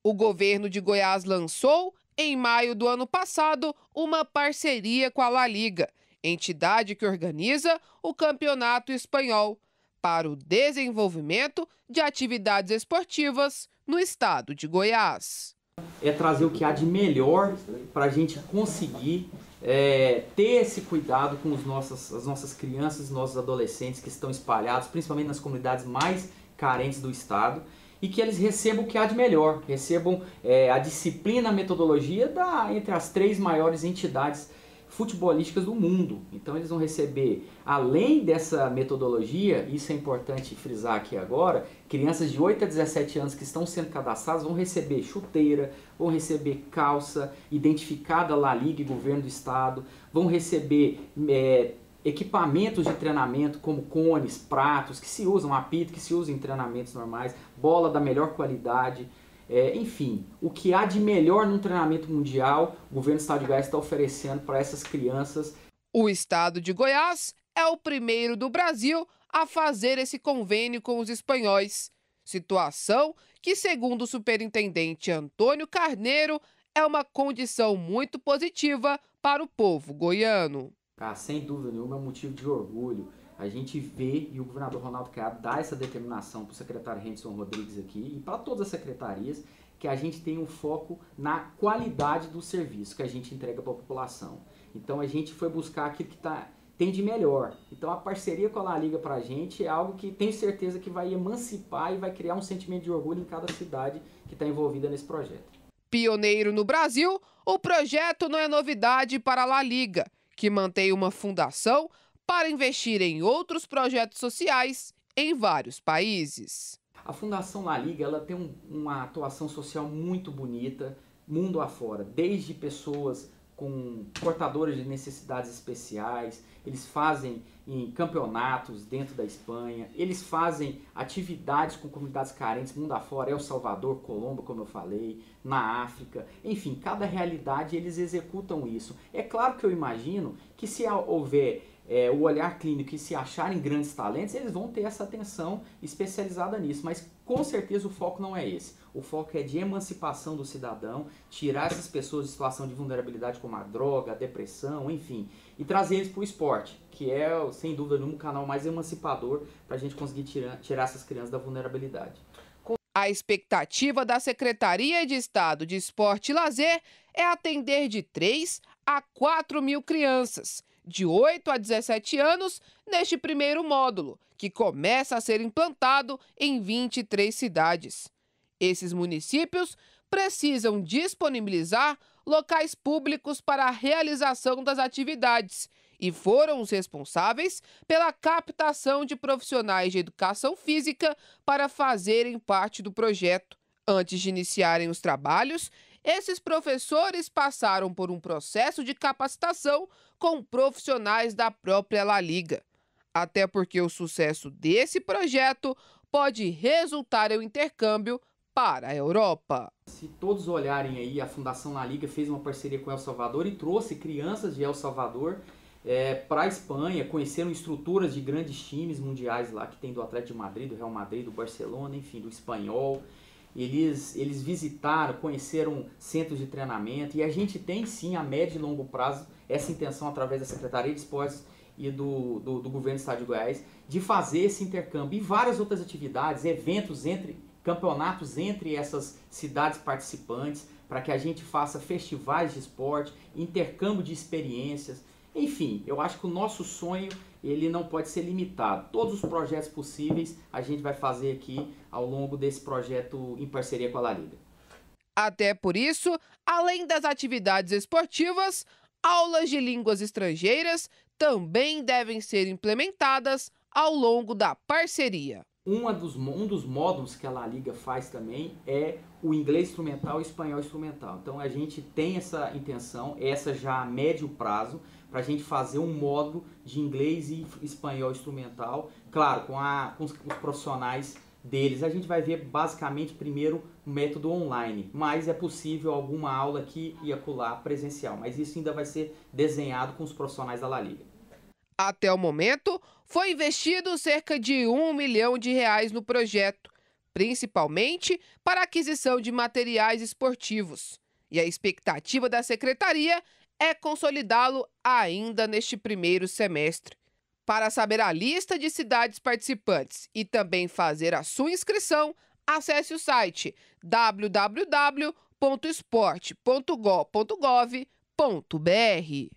O governo de Goiás lançou, em maio do ano passado, uma parceria com a La Liga, entidade que organiza o Campeonato Espanhol, para o desenvolvimento de atividades esportivas no estado de Goiás. É trazer o que há de melhor para a gente conseguir ter esse cuidado com as nossas crianças e nossos adolescentes que estão espalhados, principalmente nas comunidades mais carentes do estado, e que eles recebam o que há de melhor, recebam a disciplina, a metodologia entre as 3 maiores entidades futebolísticas do mundo. Então eles vão receber, além dessa metodologia, isso é importante frisar aqui agora, crianças de 8 a 17 anos que estão sendo cadastradas vão receber chuteira, vão receber calça identificada La Liga e governo do estado, vão receber equipamentos de treinamento como cones, pratos, que se usam, apito, que se usam em treinamentos normais, bola da melhor qualidade. Enfim, o que há de melhor no treinamento mundial, o governo do estado de Goiás está oferecendo para essas crianças. O estado de Goiás é o primeiro do Brasil a fazer esse convênio com os espanhóis. Situação que, segundo o superintendente Antônio Carneiro, é uma condição muito positiva para o povo goiano. Sem dúvida nenhuma, é um motivo de orgulho. A gente vê, e o governador Ronaldo Caiado dá essa determinação para o secretário Henderson Rodrigues aqui e para todas as secretarias, que a gente tem um foco na qualidade do serviço que a gente entrega para a população. Então a gente foi buscar aquilo que tem de melhor. Então a parceria com a La Liga para a gente é algo que tenho certeza que vai emancipar e vai criar um sentimento de orgulho em cada cidade que está envolvida nesse projeto. Pioneiro no Brasil, o projeto não é novidade para a La Liga, que mantém uma fundação para investir em outros projetos sociais em vários países. A Fundação La Liga ela tem uma atuação social muito bonita, mundo afora, desde pessoas com portadoras de necessidades especiais, eles fazem em campeonatos dentro da Espanha, eles fazem atividades com comunidades carentes, mundo afora, El Salvador, Colômbia, como eu falei, na África, enfim, cada realidade eles executam isso. É claro que eu imagino que se houver o olhar clínico e se acharem grandes talentos, eles vão ter essa atenção especializada nisso, mas com certeza o foco não é esse. O foco é de emancipação do cidadão, tirar essas pessoas de situação de vulnerabilidade como a droga, a depressão, enfim, e trazer eles para o esporte, que é, sem dúvida nenhuma, o canal mais emancipador para a gente conseguir tirar essas crianças da vulnerabilidade. A expectativa da Secretaria de Estado de Esporte e Lazer é atender de 3 a 4 mil crianças, de 8 a 17 anos, neste primeiro módulo, que começa a ser implantado em 23 cidades. Esses municípios precisam disponibilizar locais públicos para a realização das atividades e foram os responsáveis pela captação de profissionais de educação física para fazerem parte do projeto. Antes de iniciarem os trabalhos, esses professores passaram por um processo de capacitação com profissionais da própria La Liga. Até porque o sucesso desse projeto pode resultar em um intercâmbio para a Europa. Se todos olharem aí, a Fundação La Liga fez uma parceria com El Salvador e trouxe crianças de El Salvador para a Espanha, conheceram estruturas de grandes times mundiais lá, que tem do Atlético de Madrid, do Real Madrid, do Barcelona, enfim, do Espanhol. Eles visitaram, conheceram centros de treinamento e a gente tem sim a médio e longo prazo essa intenção através da Secretaria de Esportes e do Governo do Estado de Goiás de fazer esse intercâmbio e várias outras atividades, eventos, campeonatos entre essas cidades participantes, para que a gente faça festivais de esporte, intercâmbio de experiências. Enfim, eu acho que o nosso sonho ele não pode ser limitado. Todos os projetos possíveis a gente vai fazer aqui ao longo desse projeto em parceria com a La Liga. Até por isso, além das atividades esportivas, aulas de línguas estrangeiras também devem ser implementadas ao longo da parceria. Um dos módulos que a La Liga faz também é o inglês instrumental e o espanhol instrumental. Então a gente tem essa intenção, essa já a médio prazo, para a gente fazer um módulo de inglês e espanhol instrumental, claro, com os profissionais deles. A gente vai ver basicamente primeiro o método online, mas é possível alguma aula aqui e acolá presencial, mas isso ainda vai ser desenhado com os profissionais da La Liga. Até o momento, foi investido cerca de R$ 1 milhão no projeto. principalmente para a aquisição de materiais esportivos. E a expectativa da secretaria é consolidá-lo ainda neste primeiro semestre. Para saber a lista de cidades participantes e também fazer a sua inscrição, acesse o site www.esporte.gov.br.